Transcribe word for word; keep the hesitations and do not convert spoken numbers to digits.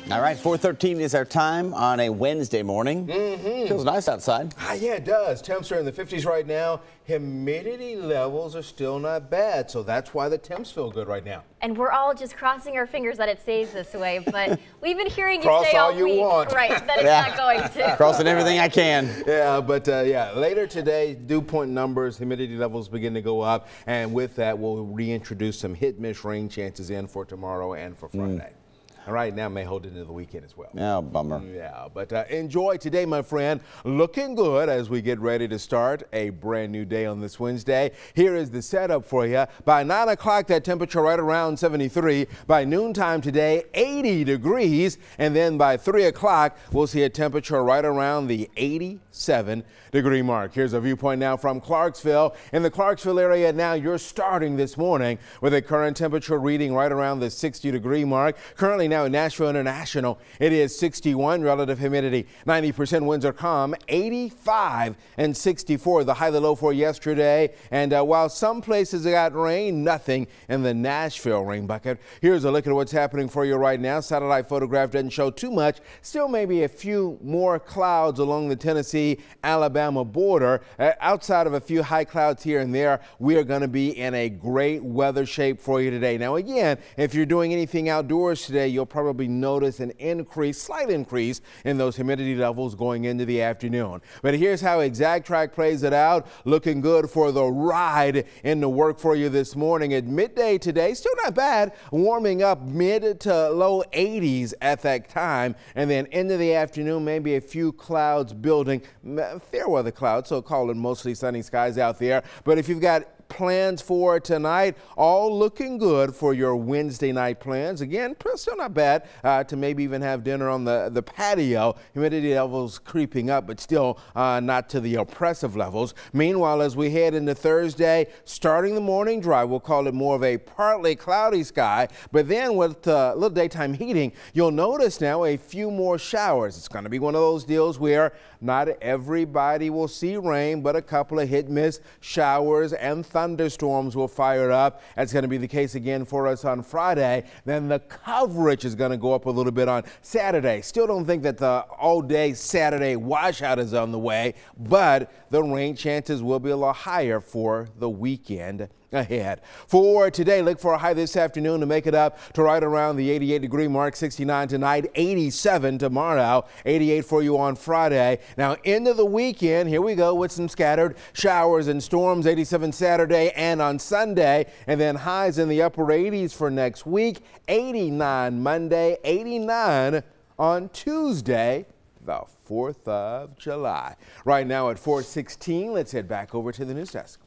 All right, four thirteen is our time on a Wednesday morning. Mm-hmm. Feels nice outside. Ah, yeah, it does. Temps are in the fifties right now. Humidity levels are still not bad, so that's why the temps feel good right now. And we're all just crossing our fingers that it stays this way, but we've been hearing you Cross say all all you week, want. right, that it's Yeah. not going to. Crossing everything I can. Yeah, but uh, yeah, later today, dew point numbers, humidity levels begin to go up, and with that, we'll reintroduce some hit-miss rain chances in for tomorrow and for Friday. Mm. All right, now may hold it into the weekend as well. Oh, bummer. Yeah, but uh, enjoy today, my friend. Looking good as we get ready to start a brand new day on this Wednesday. Here is the setup for you. By nine o'clock, that temperature right around seventy-three. By noontime today, eighty degrees. And then by three o'clock, we'll see a temperature right around the eighty-seven degree mark. Here's a viewpoint now from Clarksville. In the Clarksville area now, you're starting this morning with a current temperature reading right around the sixty degree mark. Currently now in Nashville International, it is sixty-one, relative humidity ninety percent, winds are calm, eighty-five and sixty-four, the high, the low for yesterday. And uh, while some places got rain, nothing in the Nashville rain bucket. Here's a look at what's happening for you right now. Satellite photograph doesn't show too much. Still maybe a few more clouds along the Tennessee Alabama border. Uh, outside of a few high clouds here and there, we are going to be in a great weather shape for you today. Now again, if you're doing anything outdoors today, you'll probably notice an increase, slight increase in those humidity levels going into the afternoon. But here's how Exact Track plays it out. Looking good for the ride into work for you this morning. At midday today, still not bad, warming up mid to low eighties at that time. And then into the afternoon, maybe a few clouds building, fair weather clouds, so call it mostly sunny skies out there. But if you've got plans for tonight, all looking good for your Wednesday night plans. Again, still not bad uh, to maybe even have dinner on the, the patio. Humidity levels creeping up, but still uh, not to the oppressive levels. Meanwhile, as we head into Thursday, starting the morning dry, we'll call it more of a partly cloudy sky, but then with a uh, little daytime heating, you'll notice now a few more showers. It's going to be one of those deals where not everybody will see rain, but a couple of hit-miss showers and thunderstorms will fire up. That's going to be the case again for us on Friday. Then the coverage is going to go up a little bit on Saturday. Still don't think that the all-day Saturday washout is on the way, but the rain chances will be a lot higher for the weekend ahead. For today, look for a high this afternoon to make it up to right around the eighty-eight degree mark, sixty-nine tonight, eighty-seven tomorrow, eighty-eight for you on Friday. Now into the weekend, here we go with some scattered showers and storms, eighty-seven Saturday and on Sunday, and then highs in the upper eighties for next week, eighty-nine Monday, eighty-nine on Tuesday, the fourth of July. Right now at four sixteen, let's head back over to the news desk.